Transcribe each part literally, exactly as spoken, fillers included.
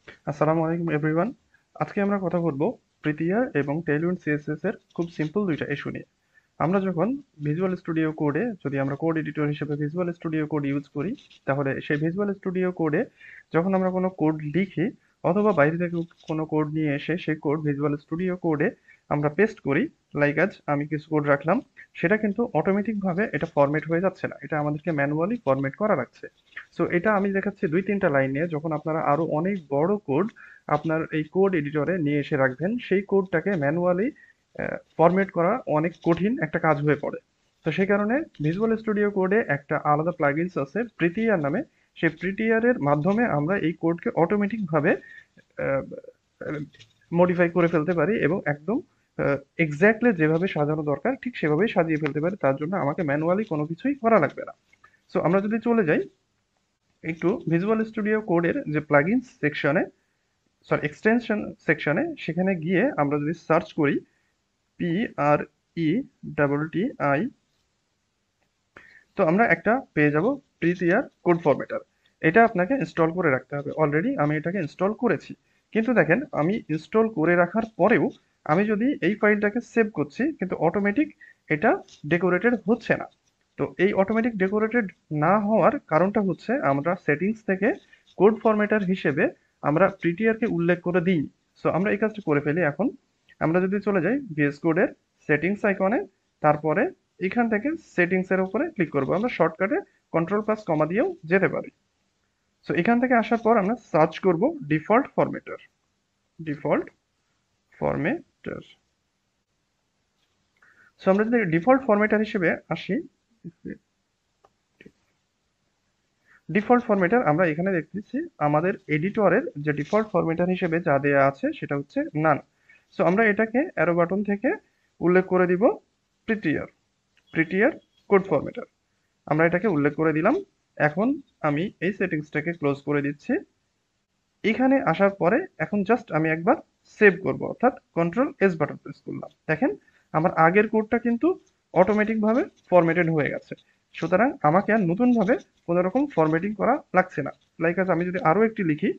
আসসালামু আলাইকুম এভরিওয়ান। আজকে আমরা কথা বলবো প্রিটিয়ার এবং টেইলউইন্ড সিএসএস এর খুব সিম্পল দুইটা ইস্যু নিয়ে। আমরা যখন ভিজুয়াল স্টুডিও কোডে যদি আমরা কোড এডিটর হিসেবে ভিজুয়াল স্টুডিও কোড ইউজ করি, তাহলে সেই ভিজুয়াল স্টুডিও কোডে যখন আমরা কোনো কোড লিখি অথবা বাইরে থেকে কোনো কোড নিয়ে এসে সেই কোড ভিজুয়াল স্টুডিও কোডে আমরা পেস্ট করি, লাইক আজ আমি কিছু কোড রাখলাম, সেটা কিন্তু অটোমেটিক ভাবে এটা ফরম্যাট হয়ে যাচ্ছে না, এটা আমাদেরকে ম্যানুয়ালি ফরম্যাট করা লাগছে। সো এটা আমি দেখাচ্ছি দুই তিনটা লাইন নিয়ে। যখন আপনারা আরো অনেক বড় কোড আপনার এই কোড এডিটরে নিয়ে এসে রাখবেন, সেই কোডটাকে ম্যানুয়ালি ফরম্যাট করা অনেক কঠিন একটা কাজ হয়ে পড়ে। তো সেই কারণে ভিজুয়াল স্টুডিও কোডে একটা আলাদা প্লাগইনস আছে প্রিটিয়ার নামে। সেই প্রিটিয়ারের মাধ্যমে আমরা এই কোডকে অটোমেটিক ভাবে মডিফাই করে ফেলতে পারি এবং একদম এক্স্যাক্টলি যেভাবে সাজানো দরকার ঠিক সেভাবেই সাজিয়ে ফেলতে পারি। তার জন্য আমাকে ম্যানুয়ালি কোনো কিছুই করা লাগবে না। সো আমরা যদি চলে যাই একটু ভিজুয়াল স্টুডিও কোডের যে প্লাগইনস সেকশনে, সরি এক্সটেনশন সেকশনে, সেখানে গিয়ে আমরা যদি সার্চ করি P R E double T I, তো আমরা একটা পেয়ে যাব প্রিটিয়ার কোড ফরম্যাটার। এটা আপনাকে ইনস্টল করে রাখতে হবে। অলরেডি আমি এটাকে ইনস্টল করেছি, কিন্তু দেখেন আমি ইনস্টল করে রাখার পরেও আমি যদি এই ফাইলটাকে সেভ করছি কিন্তু অটোমেটিক এটা ডেকোরেটেড হচ্ছে না। তো এই অটোমেটিক ডেকোরেটেড না হওয়ার কারণটা হচ্ছে আমরা সেটিংস থেকে কোড ফরম্যাটার হিসেবে আমরা প্রিটিয়ারকে উল্লেখ করে দিই। সো আমরা এই কাজটা করে ফেলি। এখন আমরা যদি চলে যাই ভিএস কোডের সেটিংস আইকনে, তারপরে এখান থেকে সেটিংস এর উপরে ক্লিক করব। আমরা শর্টকাটে কন্ট্রোল প্লাস কমা দিয়েও যেতে পারি। সো এখান থেকে আসার পর আমরা সার্চ করব default formatter. Default formatter. So আমরা যদি ডিফল্ট ফরম্যাটার হিসেবে আসি, ডিফল্ট ফরম্যাটার আমরা এখানে দেখতেছি আমাদের এডিটরের যে ডিফল্ট ফরম্যাটার হিসেবে যা দেয়া আছে সেটা হচ্ছে নান। সো আমরা এটাকে অ্যারো বাটন থেকে উল্লেখ করে দিব প্রিটিয়ার, প্রিটিয়ার কোড ফরম্যাটার। আমরা এটাকে উল্লেখ করে দিলাম। এখন আমি এই সেটিংসটাকে ক্লোজ করে দিচ্ছি। এখানে আসার পরে এখন জাস্ট আমি একবার সেভ করব, অর্থাৎ কন্ট্রোল এস বাটন প্রেস করলাম। দেখেন আমার আগের কোডটা কিন্তু অটোমেটিক ভাবে ফরম্যাটেড হয়ে গেছে। সুতরাং আমাকে আর নতুন ভাবে কোনো রকম ফরম্যাটিং করা লাগছে না। লাইক আজ আমি যদি আরো একটি লিখি,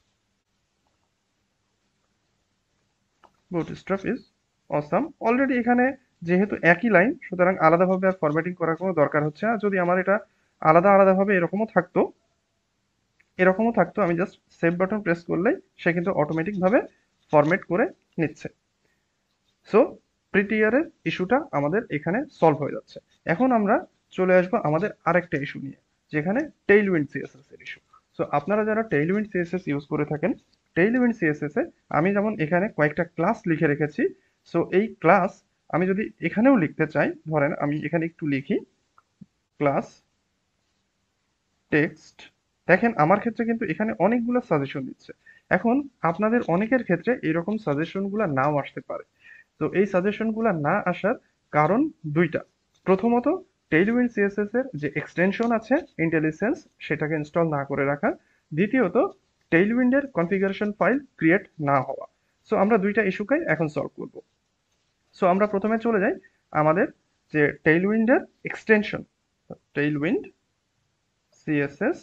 বুটস্ট্র্যাপ ইজ অসাম, অলরেডি এখানে যেহেতু একই লাইন, সুতরাং আলাদাভাবে আর ফরম্যাটিং করার কোনো দরকার হচ্ছে না। যদি আমার এটা আলাদা আলাদাভাবে এরকমও থাকতো, এরকমও থাকতো, আমি জাস্ট সেভ বাটন প্রেস করলেই সে কিন্তু অটোমেটিক ভাবে ফরম্যাট করে নিচ্ছে। সো প্রিটিয়ারের ইস্যুটা আমাদের এখানে সলভ হয়ে যাচ্ছে। এখন আমরা চলে আসবো আমাদের আরেকটা ইস্যু নিয়ে, যেখানে টেইলউইন্ড সিএসএস এর ইস্যু। সো আপনারা যারা টেইলউইন্ড সিএসএস ইউজ করে থাকেন, টেইলউইন্ড সিএসএস এ আমি যেমন এখানে কয়েকটা ক্লাস লিখে রেখেছি। সো এই ক্লাস আমি যদি এখানেও লিখতে চাই, ধরেন আমি এখানে একটু লিখি ক্লাস টেক্সট, দেখেন আমার ক্ষেত্রে কিন্তু এখানে অনেকগুলো সাজেশন দিচ্ছে। এখন আপনাদের অনেকের ক্ষেত্রে এরকম সাজেশনগুলো নাও আসতে পারে। তো এই সাজেশনগুলো না আসার কারণ দুইটা। প্রথমত, টেইলউইন্ড সিএসএস এর যে এক্সটেনশন আছে ইন্টেলিজেন্স, সেটাকে ইনস্টল না করে রাখা। দ্বিতীয়ত, টেইলউইন্ডের কনফিগারেশন ফাইল ক্রিয়েট না হওয়া। সো আমরা দুইটা ইস্যুকেই এখন সলভ করব। সো আমরা প্রথমে চলে যাই আমাদের যে টেইলউইন্ডের extension, Tailwind CSS,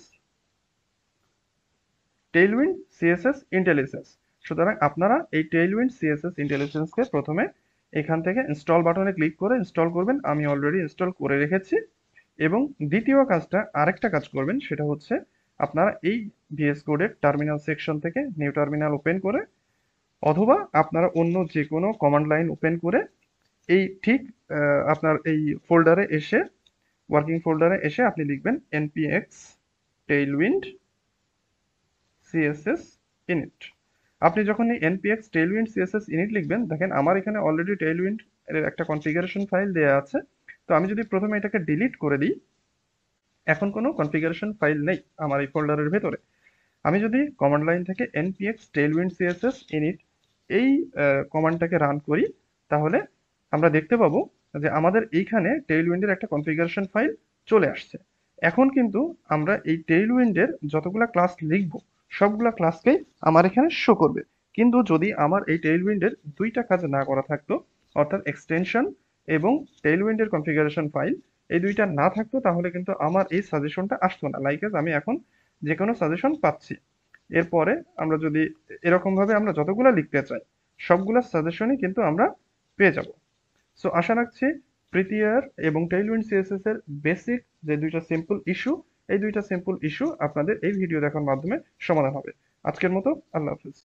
Tailwind CSS intelligence. সুতরাং আপনারা এই টেইলউইন্ড সিএসএস ইন্টেলিজেন্সকে প্রথমে এখান থেকে ইনস্টল বাটনে ক্লিক করে ইনস্টল করবেন। আমি অলরেডি ইনস্টল করে রেখেছি। এবং দ্বিতীয় কাজটা, আরেকটা কাজ করবেন, সেটা হচ্ছে আপনারা এই ভিএস কোডের টার্মিনাল সেকশন থেকে নিউ টার্মিনাল ওপেন করে, অথবা আপনারা অন্য যে কোনো কমান্ড লাইন ওপেন করে এই ঠিক আপনার এই ফোল্ডারে এসে, ওয়ার্কিং ফোল্ডারে এসে আপনি লিখবেন npx tailwind সিএসএস init। আপনি যখন এই npx tailwind css init লিখবেন, দেখেন আমার এখানে অলরেডি tailwind এর একটা কনফিগারেশন ফাইল দেয়া আছে। তো আমি যদি প্রথমে এটাকে ডিলিট করে দিই, এখন কোনো কনফিগারেশন ফাইল নেই আমার এই ফোল্ডারের ভেতরে। আমি যদি কমান্ড লাইন থেকে npx tailwind css init এই কমান্ডটাকে রান করি, তাহলে আমরা দেখতে পাবো যে আমাদের এইখানে টেইলউইন্ডের একটা কনফিগারেশন ফাইল চলে আসছে। এখন কিন্তু আমরা এই টেইলউইন্ডের যতগুলা ক্লাস লিখব, সবগুলা ক্লাসকেই আমার এখানে শো করবে। কিন্তু যদি আমার এই টেইলউইন্ডের দুইটা কাজ না করা থাকতো, অর্থাৎ এক্সটেনশন এবং টেইলউইন্ডের কনফিগারেশন ফাইল, এই দুইটা না থাকতো, তাহলে কিন্তু আমার এই সাজেশনটা আসতো না। লাইক আমি এখন যে কোনো সাজেশন পাচ্ছি। এরপরে আমরা যদি এরকম ভাবে আমরা যতগুলা লিখতে চাই সবগুলা সাজেশনই কিন্তু আমরা পেয়ে যাব। সো আশা রাখছি প্রিটিয়ার এবং টেইলউইন্ড সিএসএস এর বেসিক যে দুইটা সিম্পল ইস্যু, এই দুইটা সিম্পল ইস্যু আপনাদের এই ভিডিও দেখার মাধ্যমে সমাধান হবে। আজকের মতো আল্লাহ হাফিজ।